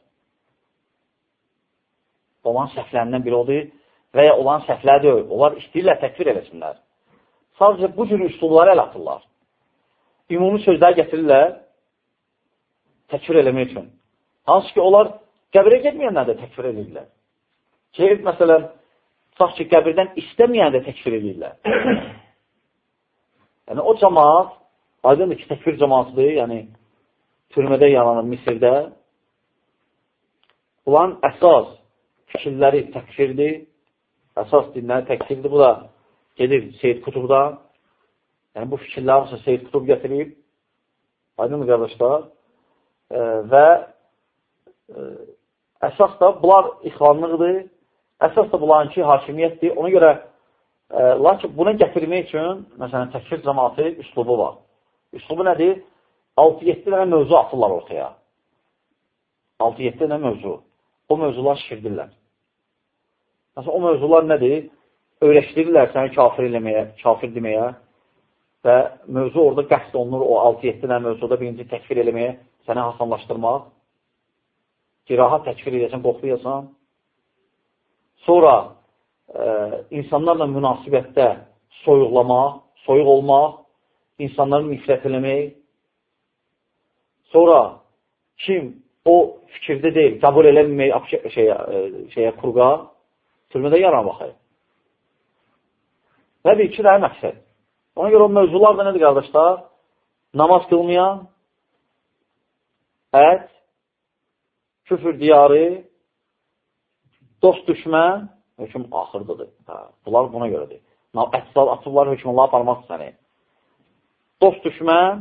Olan səhvlərindən biri odur və ya olan səhvlər deyil. Onlar istəyirlər təkfir eləsinlər. Sadəcə bu cür üslubları əl atırlar. Ümumi sözləri gətirirlər təkfir eləmək üçün. Hansı ki, onlar qəbirə getməyənlər də təkfir edirlər. Ki, məsələn, tutaq ki, qəbirdən istəməyən də təkfir edirlər. Yəni, o cəmaat, aydındır ki, təkfir cəmaatdır, yəni, türmədə yalanır Misirdə. Ulan əsas fikirləri təkfirdir, əsas dinləri təkfirdir. Bu da gedir Seyyid Qutubdan. Yəni, bu fikirləri olsa Seyyid Qutub gətirib, aydındır qardaşlar. Və əsas da bunlar ixvanlıqdır, əsas da bunlarınki hakimiyyətdir. Ona görə, lakin buna gətirmək üçün, məsələn, təkfir cəmaatı üslubu var. Üslubu nədir? 6-7 dənə mövzu atırlar ortaya. 6-7 dənə mövzu. O mövzular şişirdirlər. Məsələn, o mövzular nədir? Öyrəşdirirlər səni kafir deməyə və mövzu orada qəsd olunur o 6-7 dənə mövzuda birinci təkfir eləməyə, səni hasanlaşdırmaq. Cirahat təkfir edəsən, qoxlayasan. Sonra insanlarla münasibətdə soyuqlamaq, soyuq olmaq, insanları nifrət eləmək. Sonra kim o fikirdə deyil, qəbul eləmək qurğa, türmədə yaran baxır. Və bir iki dənə məqsəd. Ona görə o mövzular da nədir, qardaşlar? Namaz qılmayan, ət, küfür diyarı, dost düşmən, hökm axırdadır. Bunlar buna görədir. Ətsal atıblar, hökməllah aparmaz səni. Dost düşmən,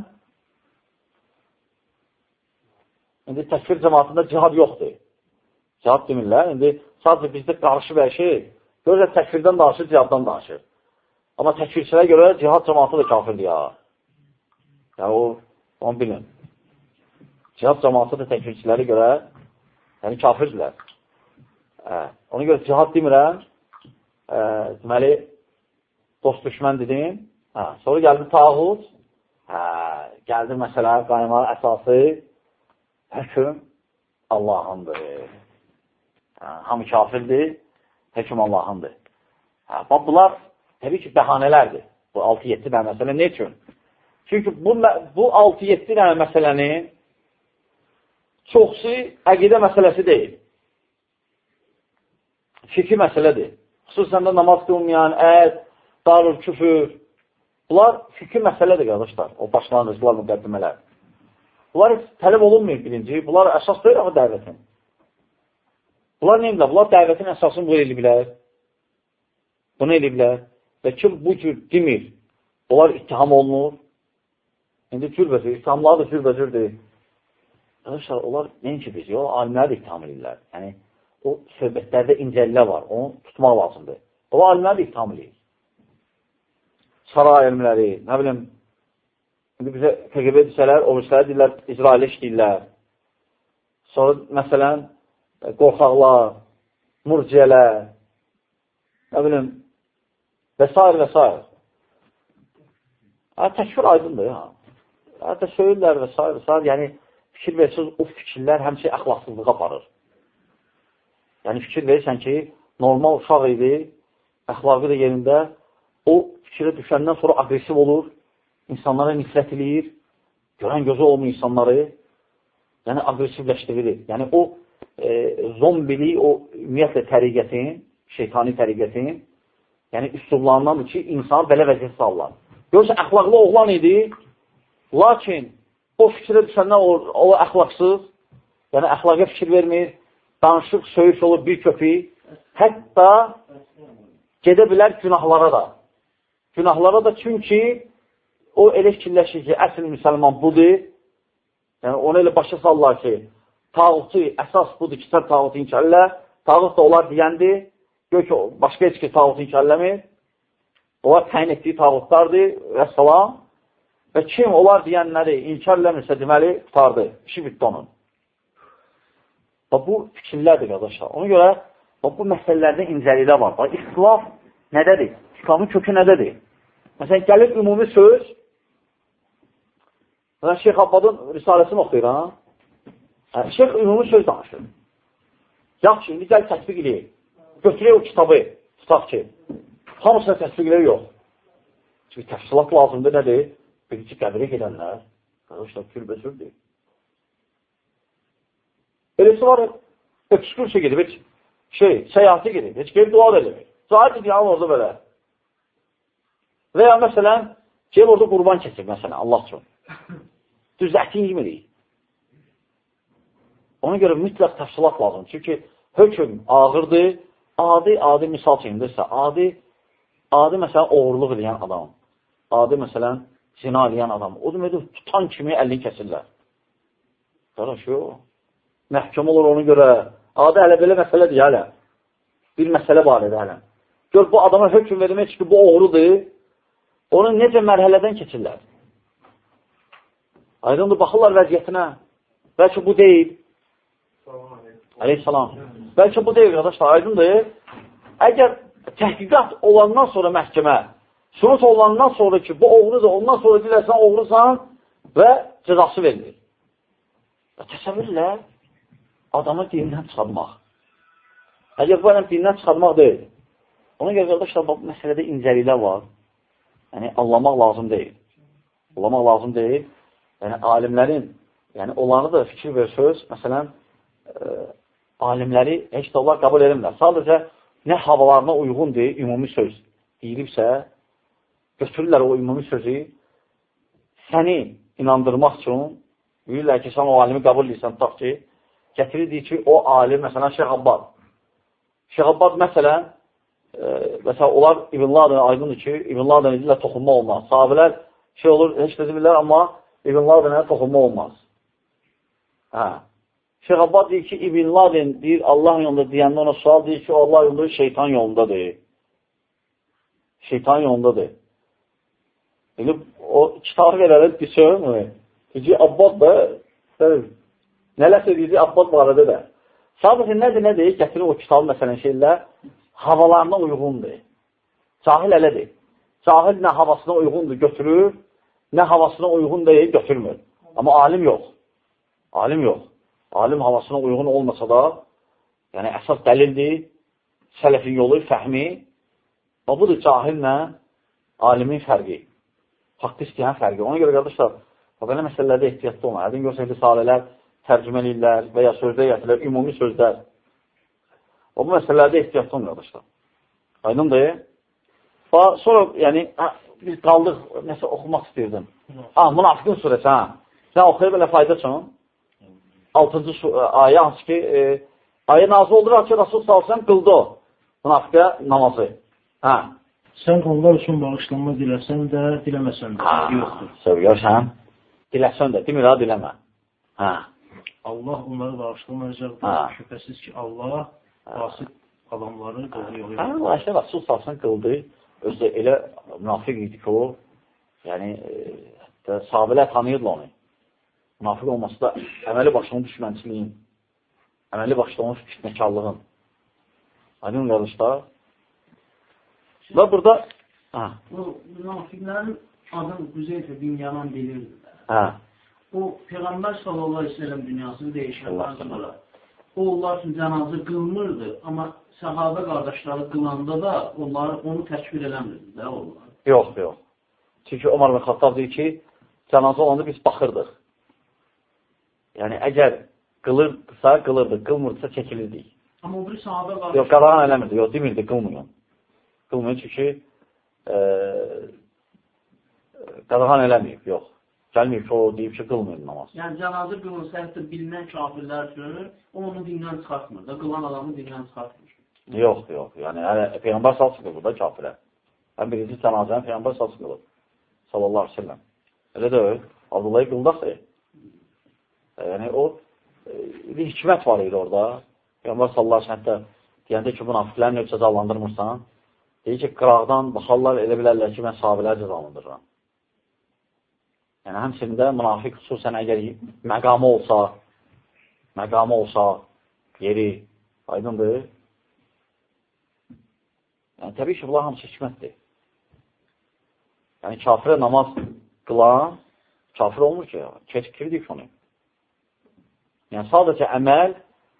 indi təkfir cəmaatında cihad yoxdur. Cihad demirlər. İndi sadəcə bizdə qarşı bir şey, görürlər təkfirdən danışır, cihaddan danışır. Amma təkfirçilərə görə cihad cəmaatı da kafirdir ya. Yəni, onu bilin. Cihad cəmaatı da təkfirçilərə görə yəni kafirdirlər. Ona görə cihad demirəm, deməli, dost düşmən dedim. Sonra gəldi tağut, gəldi məsələ, qayma əsası, hökm Allahındır. Hamı kafirdir, hökm Allahındır. Bunlar təbii ki, bəhanələrdir. Bu 6-7 dənə məsələ. Ne üçün? Çünki bu 6-7 dənə məsələnin çoxsu əqidə məsələsi deyil. fikri məsələdir. Xüsusən də namaz qılmayan, darül küfür. Bunlar fikri məsələdir, qardaşlar. O başlanğıclar, müqəddimələr. Bunlar heç tələb olunmuyor birinci. Bunlar əsas deyil ama dəvətin. Bunlar neyimlər? Bunlar dəvətin əsasını bu eləyiblər. Bunu eləyiblər. Və kim bu cür demir, onlar ittiham olunur. İndi cürbəcür, ittihamları da cürbəcürdür. Arkadaşlar, onlar nəinki biz, alimləri də ittiham edirlər. Yəni, o söhbətlərdə incəllər var, onu tutmaq lazımdır. O alimləri də ittiham edir. Saray elmləri, nə bilim, indi bizə TQB desələr, oruçları deyirlər, İsrail işləyirlər. Sonra, məsələn, qorxaqlar, murciyələr, nə bilim, və s. və s. Təkfir aydındır, hətta söyürlər və s. Yəni, fikir versiniz, o fikirlər həmçə əxlaqsızlığa aparır. Yəni, fikir verirsən ki, normal uşaq idi, əxlaqı da yerində, o fikirə düşəndən sonra agresiv olur, insanlara nifrət edir, görən gözü olmuyor insanları, yəni agresivləşdirir. Yəni, o zombili, o ümumiyyətlə təriqətin, şeytani təriqətin, yəni üslublarındandır ki, insanı belə vəziyyət sallar. Görürsə, əxlaqlı oğlan idi, lakin o fikrə düşəndən o əxlaqsız, yəni əxlaqa fikir vermir, danışıq, söyüş olur bir köpük, hətta gedə bilər günahlara da. Günahlara da çünki o elə fikirləşir ki, əsl müsəlman budur, yəni onu elə başa sallar ki, tağutu əsas budur ki, sən tağutu inkərlə, tağut da onlar deyəndir, gör ki, başqa heç ki, tağutu inkərləmir, onlar təyin etdiyi tağutlardır və salam. Və kim onlar deyənləri inkərləmirsə deməli, tutardı. İşi bitdi onun. Bu fikirlərdir, qardaşlar. Ona görə bu məsələlərdə incəliklər var. İxtilaf nədədir? İslamın kökü nədədir? Məsələn, gəlir ümumi söz, Şeyx Abbadın risaləsini oxuyur, Şeyx ümumi söz danışır. Yaxşı, indi gəl təsbiq eləyir. Götürək o kitabı, tutaq ki, hamısına təsbiq eləyir, yox. Çünki təfsilat lazımdır, nədir? Birinci qəbirə gedənlər, qardaşlar, kürbəsirdür. Eləsi var, ekskursiya gedib, heç səyahətə gedib, heç gelib dua edib. Zahid edir, orada belə. Və ya məsələn, gelib orada qurban keçir, məsələn, Allah üçün. Düz ətin yemirik. Ona görə mütləq təfsilat lazım. Çünki hökm ağırdır, adi misal çəkindirsə, adi məsələn, oğurluq edən adam, adi məsələn, zina eləyən adam. O demək, tutan kimi əlini kəsirlər. Qardaş, yox. Məhkum olur ona görə. Adi hələ belə məsələdir, hələ. Bir məsələ barədə hələ. Gör, bu adama hökm vermək ki, bu oğrudur. Onu necə mərhələdən keçirlər? Aydındır, baxırlar vəziyyətinə. Bəlkə bu deyil. Aleyhissalam. Bəlkə bu deyil, qardaşlar, aydındır. Əgər təhqiqat olandan sonra məhkəmə, sübut olandan sonra ki, bu oğrudur, ondan sonra deyirsən, oğrusan və cəzası verilir. Və təsəvvürlə adamı dinindən çıxarmaq. Əgər bu ələm dinindən çıxarmaq deyil. Ona görə, qardaşlar, bu məsələdə incəliklər var. Yəni, anlamaq lazım deyil. Anlamaq lazım deyil. Yəni, alimlərin, yəni, onları da fikir və söz, məsələn, alimləri heç də onlar qəbul edilmlər. Sadəcə, nə havalarına uyğundur, ümumi söz deyilibsə, götürürlər o ümumi sözü, səni inandırmaq üçün, bilirlər ki, sən o alimi qəbul edirsən, tutaq ki, gətirirdik ki, o alim, məsələn, Şeyx Abbad. Şeyx Abbad, məsələn, onlar İbn Ladin aydındır ki, İbn Ladin edirlər toxunma olmaz. Sahabilər olur, heç də bilirlər, amma İbn Ladinə toxunma olmaz. Şeyx Abbad deyir ki, İbn Ladin deyir, Allah yolunda deyəndə ona sual deyir ki, Allah yolunda şeytan yolundadır. Şeytan yolundadır. O kitabı verərək bir söylür. Çünki Abbad da, nələrsə deyir, Abbad barədə də. Sadəcə nədir? Gətirir o kitabı məsələn şeylər, havalarına uyğundur. Cahil elədir. Cahil nə havasına uyğundur, götürür, nə havasına uyğun deyil, götürmür. Amma alim yox. Alim yox. Alim havasına uyğun olmasa da, yəni əsas dəlildir, sələfin yolu, fəhmi. Budur cahillə alimin fərqi. Haqq istəyən fərqi. Ona görə, qardaşlar, belə məsələlərdə ehtiyatlı olma. Ədin görsək, risalələr tərcümə edirlər və ya sözdə gətirilər, ümumi sözlər. O bu məsələlərdə ehtiyatlı olmuyor arkadaşlar. Aydındır. Sonra yəni biz qaldıq, nəsə oxumaq istəyirdim. Münafiqun surəsi, Sən oxuya belə fayda üçün 6-cı ayə, hansı ki, ayə nazı oldurar ki, Rasul salsan qıldı o, münafiqə namazı. Sən onlar üçün bağışlanma diləsən də, diləməsən də, yoxdur. Görsən, diləsən də, demir ha, diləmə. Allah onları bağışlamayacaqdır. Şübhəsiz ki, Allah fasıq adamları qoruyur. Rasul salsan qıldı, özü elə münafiq idi ki, o, yəni, sahabələr tanıyırlar onu. Münafiq olması da əməli başlamış düşmənçiliyin, əməli başlamış fitnəkarlığın. Aydın qardaşlar. Və burada münafiqlərin adın Hüzeyfə bin Yaman bilirlər. O, Peyğəmbər sallallahu aleyhi ve sellem dünyasını değişəndən sonra o, onlar üçün cənazə qılmırdı, amma səhabə qardaşları qılanda da onu təkbir eləmirdi də onlar. Yox. Çünki Ömər bin Xattab deyir ki, cənazə olanda biz baxırdıq. Yəni, əgər qılırsa, qılırdıq, qılmırsa çəkilirdik. Amma o bir sahabə qardaşları... Yox, qadağan eləmirdi, yox, demirdi, qılmıyın. Qılmıyın çünki qadağan eləməyib, yox. Gəlməyib ki, o deyib ki, qılmayın namaz. Yəni, cənazə qılınsa, hətta bilinən kafirlər üçün, onu dindən çıxartmır da, qılan adamı dindən çıxartmır. Yox. Yəni, Peyğəmbər salsın qılır da kafirlər. Ən birinci cənazəni Peyğəmbər salsın qılır. Sallallahu aleyhi ve sellem. Elə də öyle. Abdullah'ı qıldaqdır. Yəni, o bir hikmət var idi orada. Peyğəmbər sallallahu aleyhi ve sellem deyəndə ki, bu nafiqlərini cəzalandırmırsan, deyir ki, qıraqdan baxarlar, elə bilərlər ki, mən sahabələri cəzalandırıram. Yəni, həmçində münafiq xüsusən əgər məqamı olsa, yeri, aydındır. Yəni, təbii ki, bunlar hamısı hikmətdir. Yəni, kafirə namaz qılan, kafir olmur ki, keçikirdik onu. Yəni, sadəcə əməl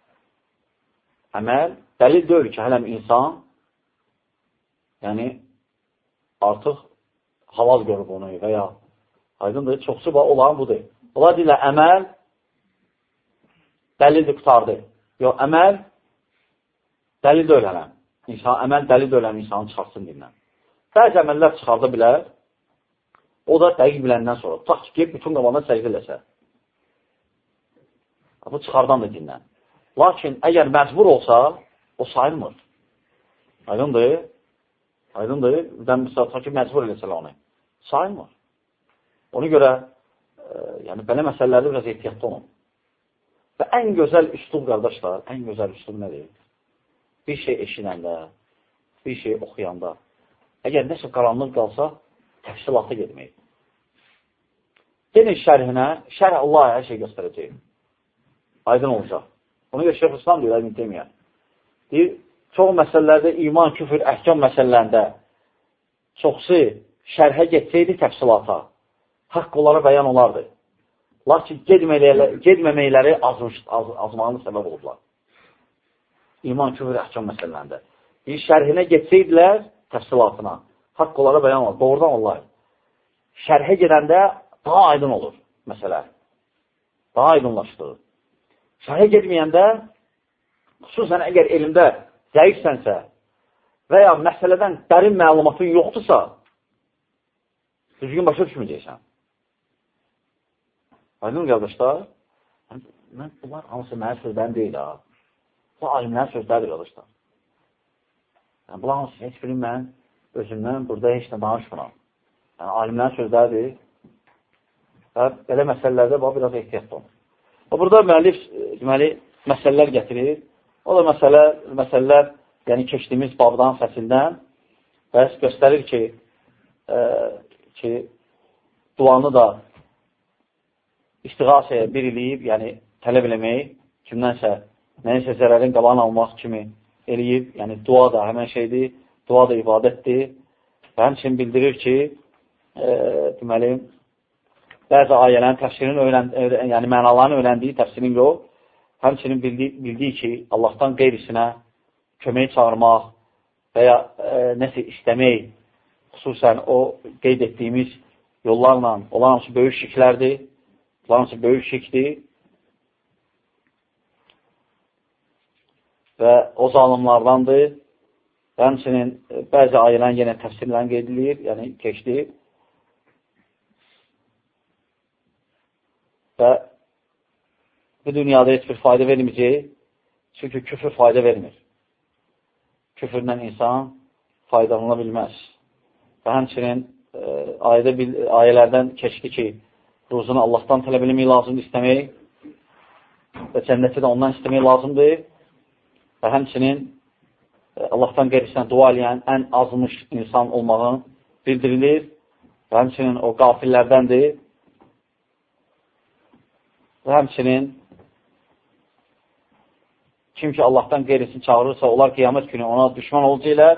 dəlil deyil ki, hələm insan, yəni, artıq havaz görüb onu və ya aydındır, çoxsu olan budur. Onlar deyirlər, əməl dəlildir, qutardı. Yox, əməl dəlil deyil hələm. Əməl dəlil deyil hələm insanı çıxartsın dinlən. Bəzi əməllər çıxarda bilər, o da dəqiq biləndən sonra. Tutaq ki, bütün qabanda səcdə eləsə. Bu çıxardan da dinlən. Lakin, əgər məcbur olsa, o sayılmır. Aydındır. Tutaq ki, məcbur eləsələ onu. Sayılmır. Ona görə, yəni, belə məsələlərdə biraz ehtiyatlı olun. Və ən gözəl üslub, qardaşlar, ən gözəl üslub nədir? Bir şey eşinəndə, bir şey oxuyanda, əgər nəsə qaranlıq qalsa, təfsilata gedmək. Gelin şərhinə, şərh Allah hər şey göstərəcək. Aydın olacaq. Ona görə Şeyx İslam deyir, Əmin Teymiyyə. Deyir, çox məsələlərdə, iman, küfür, əhkam məsələlərində çoxsu şərhə getsəydi təfsilata, haqq onlara bəyan olardı. Lakin gedməməkləri azmağının səbəb oldular. İman, küfür, əhkam məsələlərində. Deyir, şərhinə getsəydilər təfsilatına, haqq onlara bəyan olardı. Doğrudan olaydı. Şərhə gedəndə daha aydın olur məsələ. Daha aydınlaşdırır. Şərhə getməyəndə, xüsusən əgər elmdə zəifsənsə və ya məsələdən dərin məlumatın yoxdursa, düzgün başa düşməyəcəksən. Aydın qardaşlar, bunlar hamısı mənim sözlərim deyil ha. Bu alimlərin sözləridir qardaşlar. Bunlar hamısı heç bilim mən özümdən burada heç nə danışmıram. Alimlərin sözləridir. Belə məsələlərdə biraz ehtiyatlı olun. Burada müəllif məsələlər gətirir. O da məsələlər, yəni keçdiyimiz babdan fəsildən göstərir ki, duanı da istiğasəyə bir eləyib, yəni tələb eləmək, kimdənsə, nəyəsə zərərin qalanı almaq kimi eləyib, yəni dua da həmən şeydir, dua da ibadətdir və həmçinin bildirir ki, deməli, bəzi ayələrin təfsirini yəni mənalarını öyrəndiyi təfsirin yox, həmçinin bildiyi ki, Allahdan qeyrisinə kömək çağırmaq və ya nəsə istəmək, xüsusən o qeyd etdiyimiz yollarla olan hamısı böyük şirklərdir, olan hamısı böyük şirkdir və o zalimlardandır. Və həmçinin bəzi ayələrin yenə təfsirlərini qeyd edilir, yəni keçdir. Və bu dünyada heç bir fayda verməyəcək, çünki küfür fayda vermir. Küfürlə insan faydalana bilməz. Və həmçinin ayələrdən keçdi ki, ruzunu Allahdan tələb eləmək lazımdır, istəmək və cənnəti də ondan istəmək lazımdır. Və həmçinin Allahdan qeyrisinə dua eləyən ən azmış insan olmağını bildirilir və həmçinin o qafillərdəndir. Və həmçinin kim ki Allahdan qeyrisini çağırırsa, onlar qiyamət günü ona düşman olacaqlar.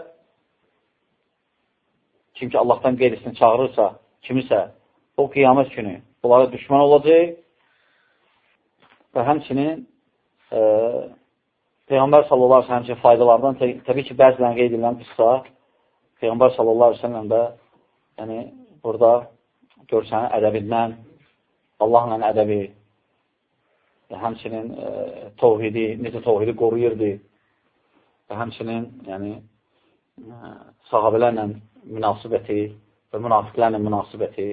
Kim ki Allahdan qeyrisini çağırırsa, kimisə, o qiyamət günü onlara düşman olacaq. Və həmçinin Peyğəmbər sallallahu aleyhi ve sellem faydalardan təbii ki, bəzilərini qeyd edilən qıssa Peyğəmbər sallallahu aleyhi ve sellem də yəni, burada görsənin ədəbindən, Allahla ədəbi, həmçinin təvhidi, necə təvhidi qoruyurdu və həmçinin yəni, sahabələrlə münasibəti və münafiqlərlə münasibəti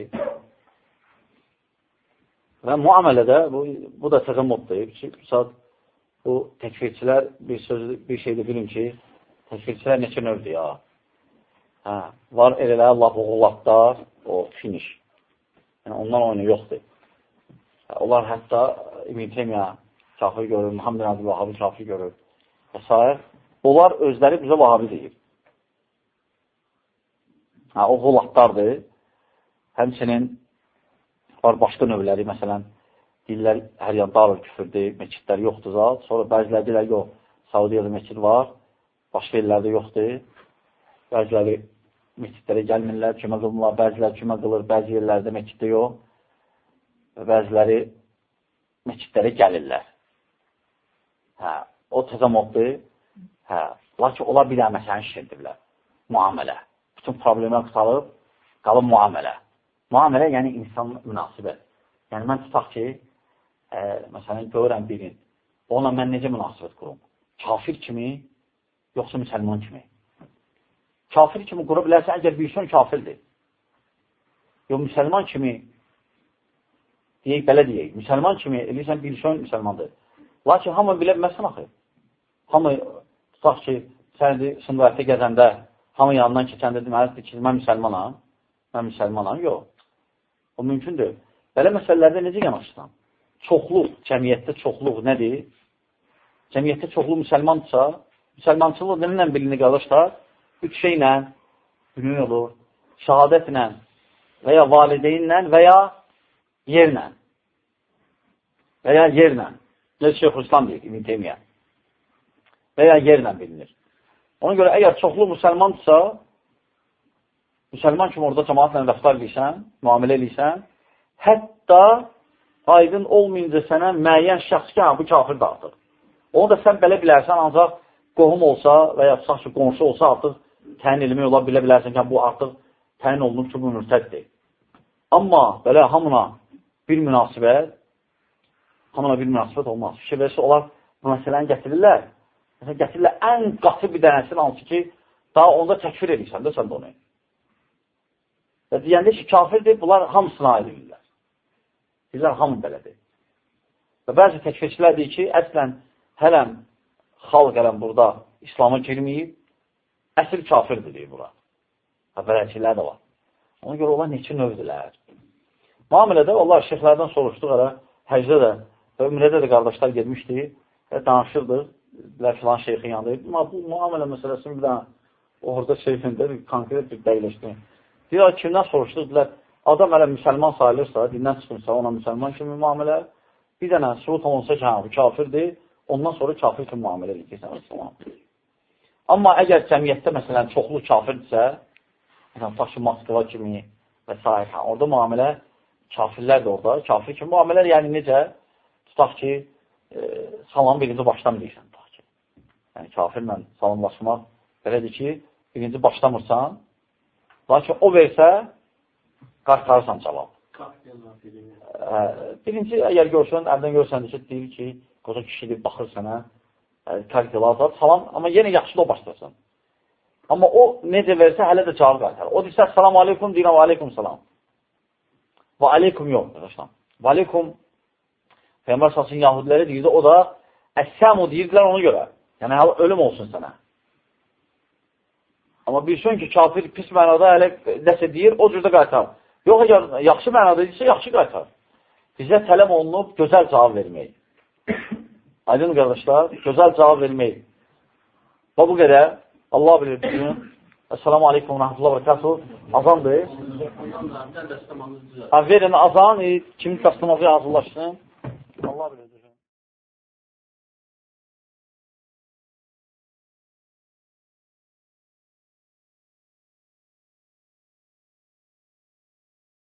və muamələdə bu da təzə moddur. Bu təkfirçilər bir şeydə bilin ki, təkfirçilər neçə növdür ya? Var elələr, Allah oğullatlar, o finish. Yəni, onlar oyunu yoxdur. Onlar hətta İbn Teymiyyə kafir görür, Muhammed Abdülvahabı kafir görür və s. Onlar özləri bizə Vahabi deyir. O oğullatlardır. Həmçinin var başqa növləri, məsələn, deyirlər, hər yan darül küfürdür, meçidlər yoxdur zat. Sonra bəziləri deyirlər, yox, Saudiyada meçid var, başqa yerlərdə yoxdur. Bəziləri meçidlərə gəlmirlər, cümə qılmırlar, bəziləri cümə qılır, bəzi yerlərdə meçiddə yox. Və bəziləri meçidlərə gəlirlər. O təzə moddur. Lakin ola bir dənə məsələni şişirdirlər. Muamələ. Bütün problemə qısalıb, qalıb muamələ. Muamələ, yəni insan münasibət. Yəni, mən tutaq ki, məsələn, görürəm birin, onunla mən necə münasibət qurum? Kafir kimi, yoxsa müsəlman kimi? Kafir kimi qura bilərsən, əgər bilsən kafirdir. Yox, müsəlman kimi, deyək, belə deyək, müsəlman kimi eləyirsən, bilsən müsəlmandır. Lakin hamı bilə bilməzsən axı. Hamı, tutaq ki, sən sınqayətdə gəzəndə, hamı yanından keçəndə deməlidir ki, mən müsəlmanam. Mən müsəlmanam, yox. O mümkündür. Belə məsələlərdə necə yanaşsan? Çoxluq, cəmiyyətdə çoxluq nədir? Cəmiyyətdə çoxluq müsəlmandırsa, müsəlmançılıq nə bilinir qardaşlar? 3 şeylə, günün olur, şəhadətlə və ya valideynlə və ya yerlə. Və ya yerlə. Necə Şeyxülislam deyir, İbn Teymiyyə. Və ya yerlə bilinir. Ona görə, əgər çoxluq müsəlmandırsa, müsəlman kimi orada cəmaatla rəftar edirsən, müamilə edirsən, hətta aydın olmayınca sənə müəyyən şəxs ki, bu kafir dağıtır. Onu da sən belə bilərsən, ancaq qohum olsa və ya tutaq ki, qonşu olsa artıq təyin eləmək olar, bilə bilərsən ki, bu artıq təyin olunub ki, bu mürtəddir. Amma belə hamına bir münasibət olmaz. Fikir verirsə, onlar bu məsələni gətirirlər. Məsələn, gətirirlər ən qatı bir dənəsini hansı ki, daha onda təkfir edirsən də sən də onu. Və deyəndə ki, kafirdir, bunlar hamısına aid edirlər. Bizlər hamı belədir. Və bəzi təkfirçilər deyir ki, əslən, hələm xalq hələm burada İslam'a girməyib, əsl kafirdir deyir bura. Bələkçilər də var. Ona görə onlar neçə növdürlər. Muamilədə, onlar şeyxlərdən soruşduq, həcdə də və ümrədə də qardaşlar gelmişdi və danışırdıq, filan şeyxin yanında. Bu muamilə məsələsini bir dənə orada şeyxində konkret bir dəyləşdi. Deyir, kimdən soruşduq, adam hələ müsəlman sayılırsa, dindən çıxırsa, ona müsəlman kimi müamilə, bir dənə sübut olunsa ki, bu kafirdir, ondan sonra kafir kimi müamilə edirsən. Amma əgər cəmiyyətdə, məsələn, çoxlu kafirdirsə, məsələn, taşı Moskva kimi və s. Orada müamilə, kafirlər də orada, kafir kimi müamilə, yəni necə? Tutaq ki, salamı birinci başdan bilirsən. Yəni, kafirlə salamlaşmaq belədir ki, birinci başlamırsan, lakin o versə, qartarırsan cavab. Birinci, əgər görsən, əldən görsən ki, deyir ki, qoca kişidir, baxır sənə, kalkulasat salam, amma yenə yaxşı da başlasın. Amma o necə versə, hələ də cavab qaytar. O deyirsə, salamu aleykum, deyirəm, və aleykum salam. Və aleykum yox, arkadaşlar. Və aleykum, Peyğəmbər salsın yahudiləri deyirdi, o da əssəmu deyirdilər ona görə. Yəni, ölüm olsun sənə. Amma bilsin ki, kafir pis mənada hələ nəsə deyir, o cürdə qaytar. Yox, əgər yaxşı mənada deyirsə, yaxşı qaytar. Bizə tələb olunub gözəl cavab vermək. Aydın qardaşlar, gözəl cavab vermək. Və bu qədər. Allah bilir bizim. Esselamu aleykum və rəhmətullah və bərəkatuhu. Azandır. Verin azan, kim dəstəmazı hazırlaşsın. Allah bilir.